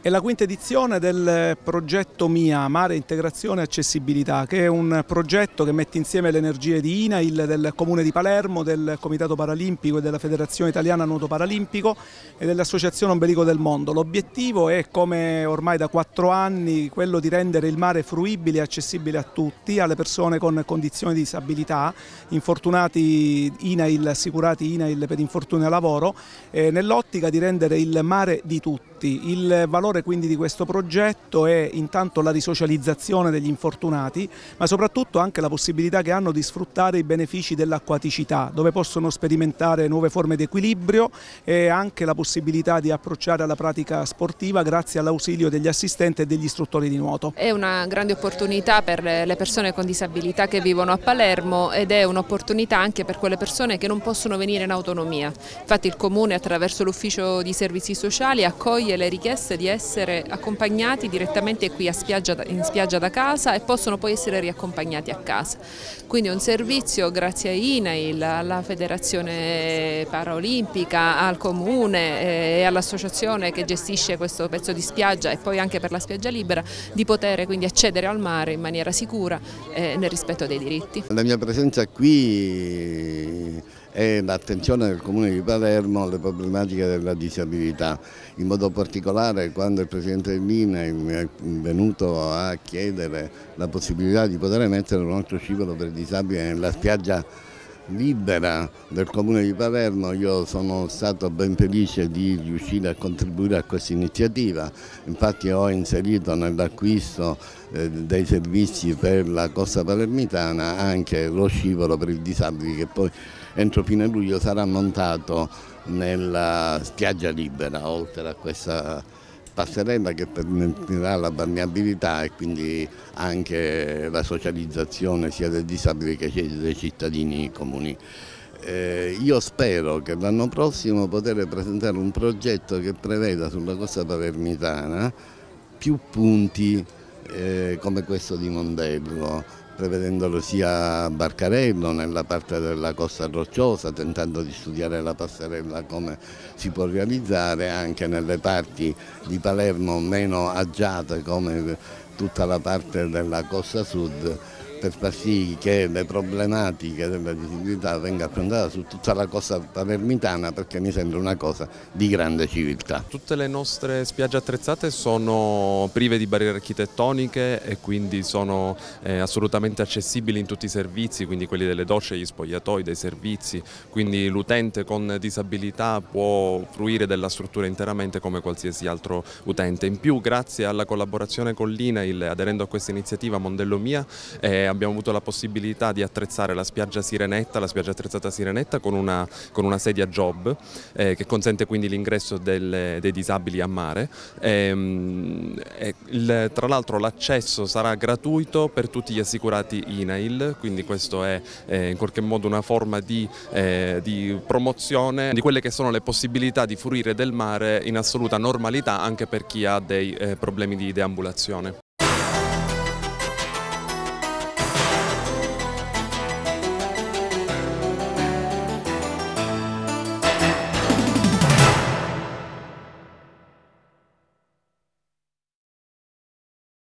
È la quinta edizione del progetto MIA, Mare Integrazione e Accessibilità, che è un progetto che mette insieme le energie di INAIL, del Comune di Palermo, del Comitato Paralimpico e della Federazione Italiana Nuoto Paralimpico e dell'Associazione Ombelico del Mondo. L'obiettivo è, come ormai da 4 anni, quello di rendere il mare fruibile e accessibile a tutti, alle persone con condizioni di disabilità, infortunati INAIL, assicurati INAIL per infortuni a lavoro, nell'ottica di rendere il mare di tutti. Il valore quindi di questo progetto è intanto la risocializzazione degli infortunati, ma soprattutto anche la possibilità che hanno di sfruttare i benefici dell'acquaticità, dove possono sperimentare nuove forme di equilibrio e anche la possibilità di approcciare alla pratica sportiva grazie all'ausilio degli assistenti e degli istruttori di nuoto. È una grande opportunità per le persone con disabilità che vivono a Palermo ed è un'opportunità anche per quelle persone che non possono venire in autonomia. Infatti il Comune, attraverso l'Ufficio di Servizi Sociali, accoglie le richieste di essere accompagnati direttamente qui in spiaggia da casa e possono poi essere riaccompagnati a casa. Quindi è un servizio grazie a INAIL, alla Federazione Paraolimpica, al Comune e all'associazione che gestisce questo pezzo di spiaggia e poi anche per la spiaggia libera, di poter quindi accedere al mare in maniera sicura nel rispetto dei diritti. La mia presenza qui è l'attenzione del Comune di Palermo alle problematiche della disabilità, in modo particolare quando il Presidente dell'INAIL mi è venuto a chiedere la possibilità di poter mettere un altro scivolo per disabili nella spiaggia libera del Comune di Palermo. Io sono stato ben felice di riuscire a contribuire a questa iniziativa, infatti ho inserito nell'acquisto dei servizi per la costa palermitana anche lo scivolo per i disabili che poi entro fine luglio sarà montato nella spiaggia libera, oltre a questa passerella che permetterà la balneabilità e quindi anche la socializzazione sia dei disabili che dei cittadini comuni. Io spero che l'anno prossimo poter presentare un progetto che preveda sulla costa palermitana più punti come questo di Mondello, prevedendolo sia a Barcarello nella parte della costa rocciosa, tentando di studiare la passerella come si può realizzare anche nelle parti di Palermo meno agiate come tutta la parte della costa sud, per far sì che le problematiche della disabilità vengano affrontate su tutta la costa palermitana, perché mi sembra una cosa di grande civiltà. Tutte le nostre spiagge attrezzate sono prive di barriere architettoniche e quindi sono assolutamente accessibili in tutti i servizi, quindi quelli delle docce, gli spogliatoi, dei servizi, quindi l'utente con disabilità può fruire della struttura interamente come qualsiasi altro utente. In più, grazie alla collaborazione con l'INAIL, aderendo a questa iniziativa Mondello Mia, abbiamo avuto la possibilità di attrezzare la spiaggia Sirenetta, la spiaggia attrezzata Sirenetta con una sedia job che consente quindi l'ingresso dei disabili a mare. Tra l'altro l'accesso sarà gratuito per tutti gli assicurati INAIL, quindi questo è in qualche modo una forma di promozione di quelle che sono le possibilità di fruire del mare in assoluta normalità anche per chi ha dei problemi di deambulazione.